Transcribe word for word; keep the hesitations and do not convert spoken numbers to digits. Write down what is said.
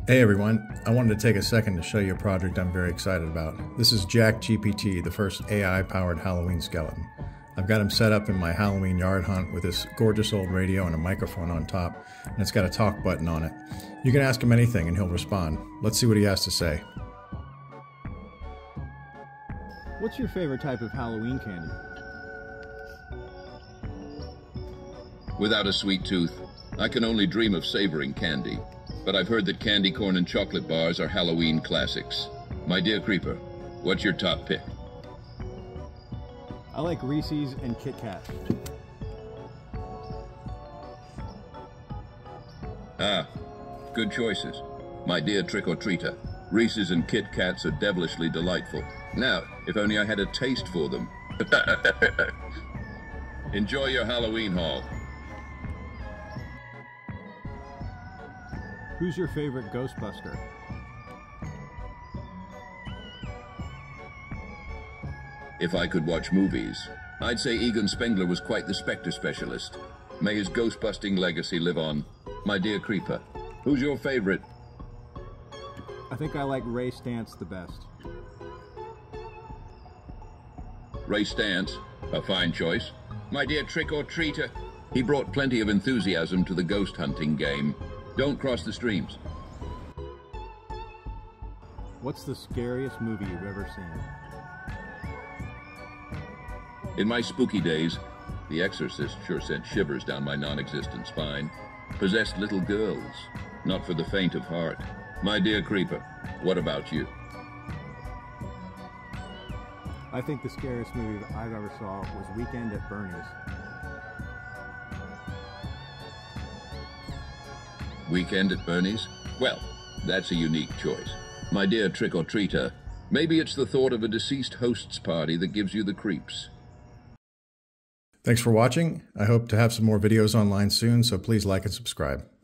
Hey everyone, I wanted to take a second to show you a project I'm very excited about. This is JackGPT, the first A I-powered Halloween skeleton. I've got him set up in my Halloween yard hunt with this gorgeous old radio and a microphone on top, and it's got a talk button on it. You can ask him anything and he'll respond. Let's see what he has to say. What's your favorite type of Halloween candy? Without a sweet tooth, I can only dream of savoring candy. But I've heard that candy corn and chocolate bars are Halloween classics. My dear Creeper, what's your top pick? I like Reese's and Kit Kat. Ah, good choices. My dear trick-or-treater, Reese's and Kit Kats are devilishly delightful. Now, if only I had a taste for them. Enjoy your Halloween haul. Who's your favorite Ghostbuster? If I could watch movies, I'd say Egon Spengler was quite the Spectre specialist. May his ghost-busting legacy live on. My dear Creeper, who's your favorite? I think I like Ray Stantz the best. Ray Stantz, a fine choice. My dear trick-or-treater, he brought plenty of enthusiasm to the ghost hunting game. Don't cross the streams. What's the scariest movie you've ever seen? In my spooky days, The Exorcist sure sent shivers down my non-existent spine. Possessed little girls, not for the faint of heart. My dear Creeper, what about you? I think the scariest movie that I've ever saw was Weekend at Bernie's. Weekend at Bernie's? Well, that's a unique choice. My dear trick-or-treater, maybe it's the thought of a deceased host's party that gives you the creeps. Thanks for watching. I hope to have some more videos online soon, so please like and subscribe.